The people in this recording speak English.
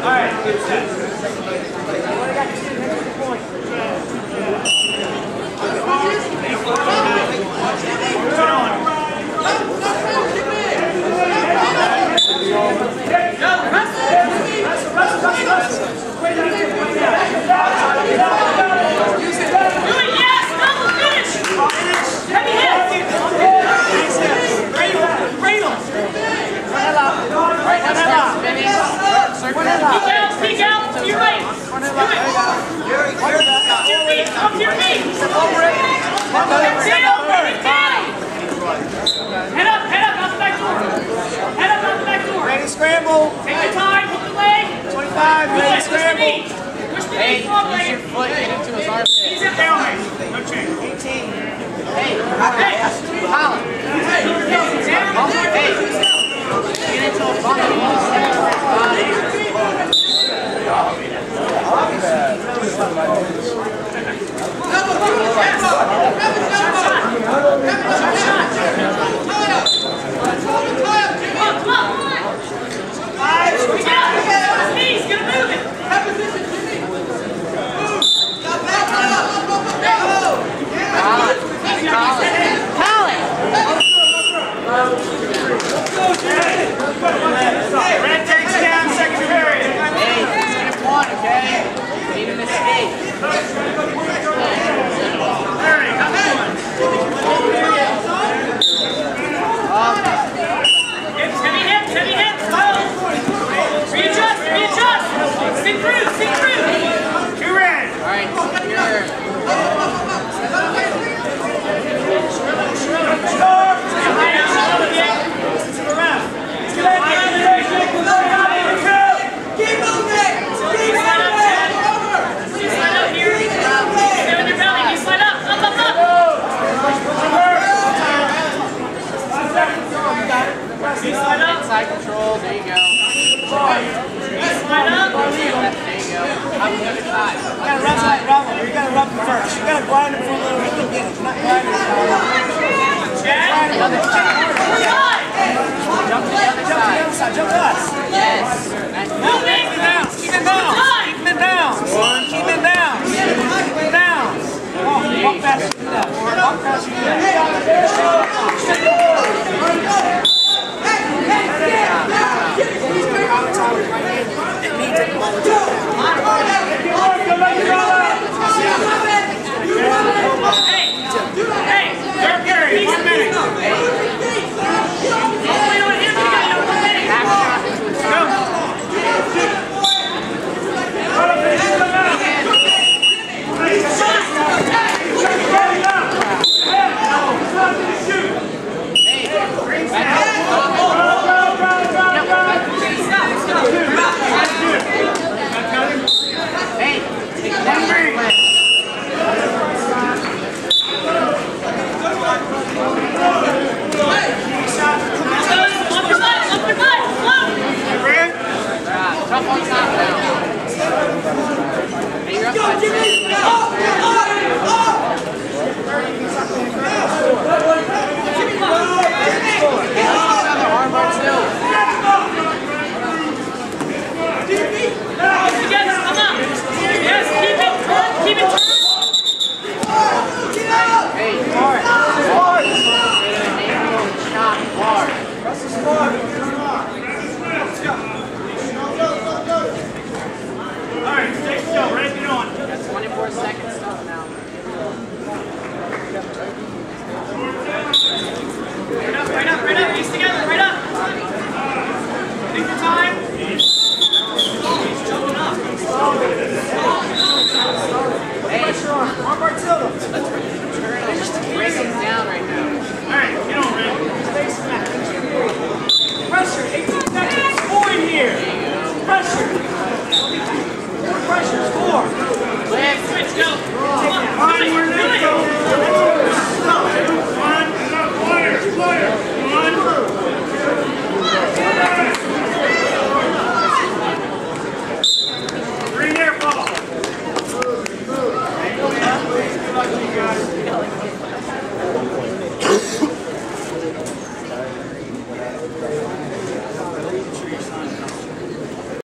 Peek out, to your right. Up to your feet. Head up, out the back door. Head up, out the back door. Ready, scramble. Take your time, hook the leg. 25, ready, scramble. Push the knee forward. Use your foot, get into his arm. Easy up there, no change. 18. Hey, Colin. Hey, get into a bundle. Red takes down, second period. Hey, it's gonna one, okay? Need a mistake. Heavy hips, low. Readjust. Stick through. Two red. All right, here. Inside control, there you go. Slide up. There you go. Up the other side. You gotta rub him first. You gotta grind him for a little bit to get it. Not grind him. The other side. Jump to the other side. Jump to us. Yes. Keep it down. Keep it down. Keep it down. Keep it down. Walk faster than that. Walk faster than that. Go.